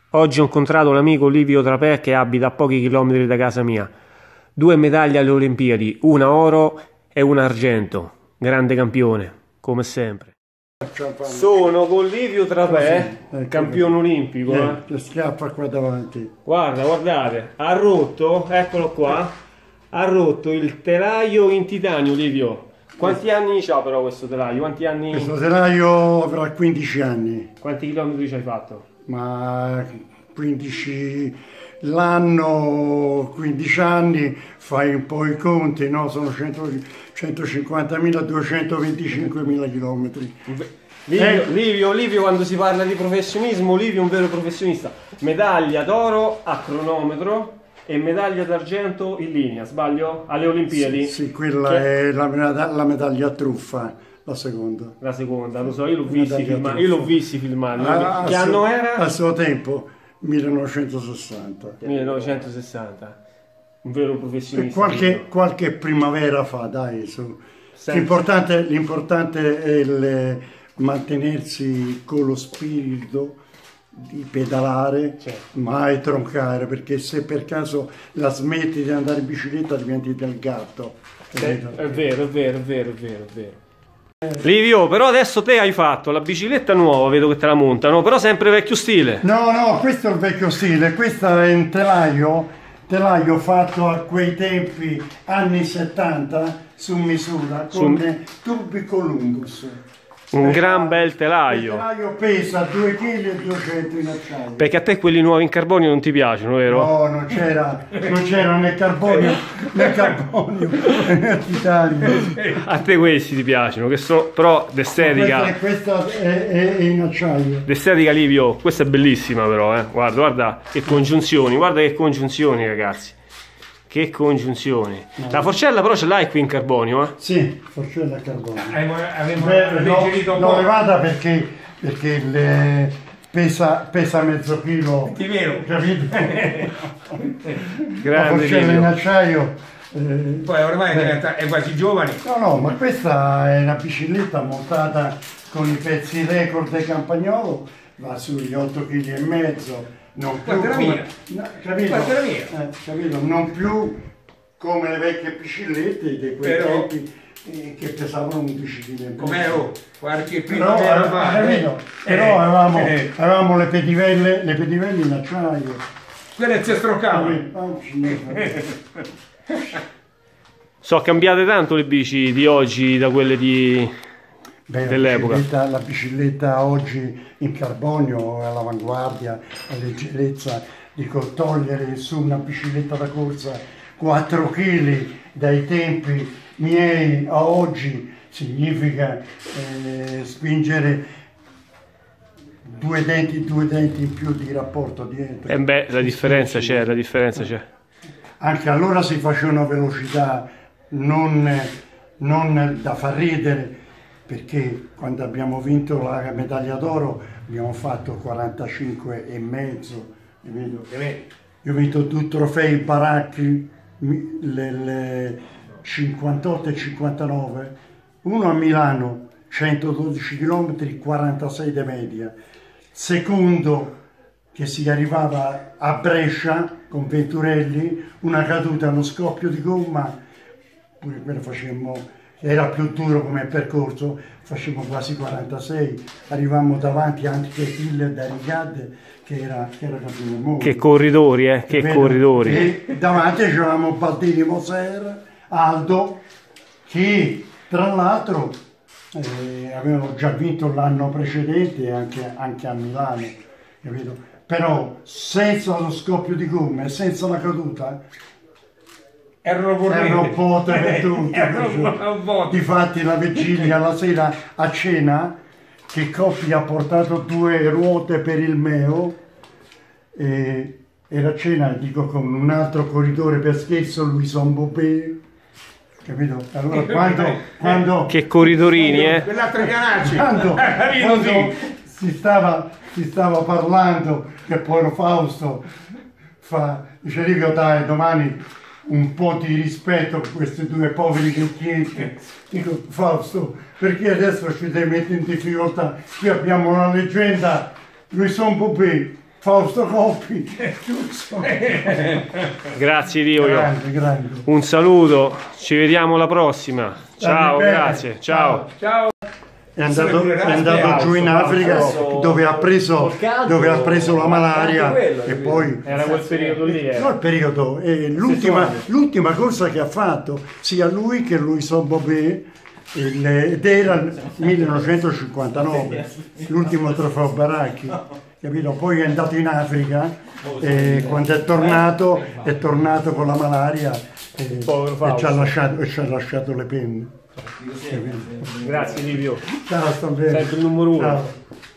Oggi ho incontrato l'amico Livio Trapè che abita a pochi chilometri da casa mia. 2 medaglie alle Olimpiadi, una oro e una argento. Grande campione, come sempre. Sono con Livio Trapè, campione olimpico. Che schiaffa qua davanti. Guardate, ha rotto, eccolo qua, ha rotto il telaio in titanio, Livio. Quanti anni c'ha però questo telaio? Quanti anni? Questo telaio avrà 15 anni. Quanti chilometri ci hai fatto? Ma 15 l'anno, 15 anni, fai un po' i conti, no? Sono 150.000, 225.000 chilometri. Livio, quando si parla di professionismo, Livio è un vero professionista. Medaglia d'oro a cronometro e medaglia d'argento in linea, sbaglio? Alle Olimpiadi? Sì, quella è la medaglia a truffa, la seconda. La seconda, lo so, io l'ho visti filmare. Che anno era? Al suo tempo, 1960. 1960. Un vero professionista. Qualche primavera fa, dai, su. L'importante è mantenersi con lo spirito di pedalare, certo. Mai troncare, perché se per caso la smetti di andare in bicicletta diventi del gatto. È vero. Livio, però adesso te hai fatto la bicicletta nuova, vedo che te la montano, però sempre vecchio stile. No, questo è il vecchio stile, questo è un telaio fatto a quei tempi, anni 70, su misura, con tubi Columbus. Un gran bel telaio. Il telaio pesa 2,2 kg in acciaio. Perché a te quelli nuovi in carbonio non ti piacciono, vero? No, non c'era né carbonio né titanio. A te questi ti piacciono, che sono però d'estetica. Questa è in acciaio. D'estetica, Livio, questa è bellissima però, Guarda che congiunzioni, ragazzi. Che congiunzioni. No. La forcella però ce l'hai qui in carbonio, eh? Sì, forcella a carbonio. L'ho levata perché pesa mezzo chilo. Di meno. Capito? Grande la forcella in acciaio. Poi ormai è quasi giovane. No, ma questa è una bicicletta montata con i pezzi record del Campagnolo, va sugli 8,5 kg. Non più come, capito? Non più come le vecchie biciclette di quei tempi che pesavano 11 kg. Come qualche primavera fa. Però avevamo le pedivelle in acciaio. Quelle si stroccavano. Sono cambiate tanto le bici di oggi da quelle dell'epoca. La bicicletta oggi in carbonio è all'avanguardia, a leggerezza. Dico, togliere su una bicicletta da corsa 4 kg dai tempi miei a oggi significa spingere due denti in più di rapporto dietro. La differenza c'è, Anche allora si faceva una velocità non da far ridere, perché quando abbiamo vinto la medaglia d'oro abbiamo fatto 45,5, io ho vinto 2 trofei baracchi, le 58 e 59, uno a Milano 112 km 46 di media, secondo che si arrivava a Brescia con Venturelli, una caduta, uno scoppio di gomma, pure quello facemmo. Era più duro come percorso, facevamo quasi 46, arrivavamo davanti anche Hill da Rigad che era campione del mondo. Che corridori, corridori. E davanti c'avevamo Baldini Moser, Aldo, che tra l'altro avevano già vinto l'anno precedente anche a Milano, capito? Però senza lo scoppio di gomma e senza la caduta, erano botte per tutti. Difatti la vigilia, la sera a cena, che Coppi ha portato 2 ruote per il meo, e era a cena, dico, con un altro corridore per scherzo, Luison Bobé, capito? Allora quando che corridorini, quell'altro Canacci, quando si stava parlando, che poi Fausto dice: Livio, dai, domani un po' di rispetto per questi 2 poveri vecchietti. Dico: Fausto, perché adesso ci devi mettere in difficoltà? Qui abbiamo una leggenda, Luison Bobé, Fausto Coppi. Grazie Livio. Grande, grande. Un saluto, ci vediamo alla prossima. Ciao, bene. grazie. Ciao. Ciao. È andato giù in Africa dove ha preso la malaria e poi Era quel periodo lì. no, il periodo l'ultima corsa che ha fatto sia lui che Louison Bobet ed era il 1959 l'ultimo trofeo Baracchi, capito? Poi è andato in Africa e quando è tornato con la malaria e ci ha lasciato le penne. Grazie Livio. Ciao, sto bene. Sempre il numero 1. Ciao.